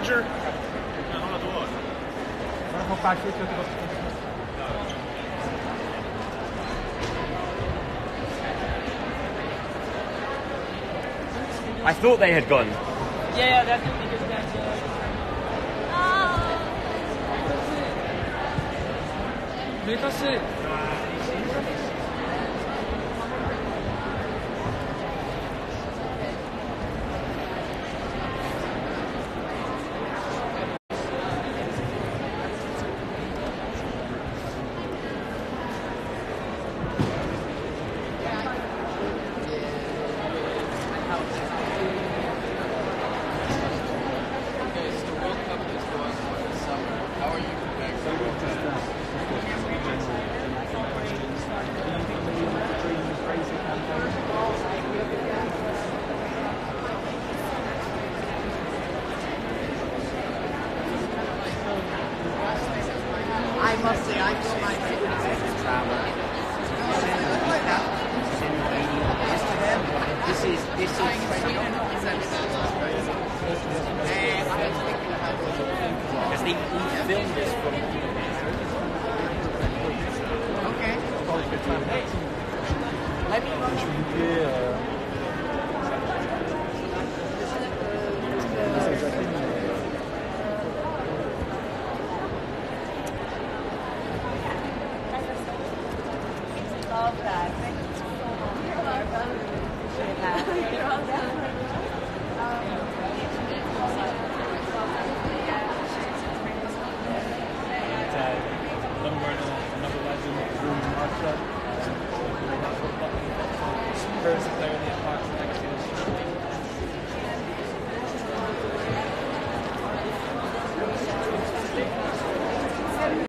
manager. I thought they had gone. Yeah, that's the biggest dancer. Lucas. I must say, I don't like This because he filmed this from. Okay. Let me Love that. Thank you so much. You're welcome. You're welcome. Another legend, Bruce Marshall. First player in the Park.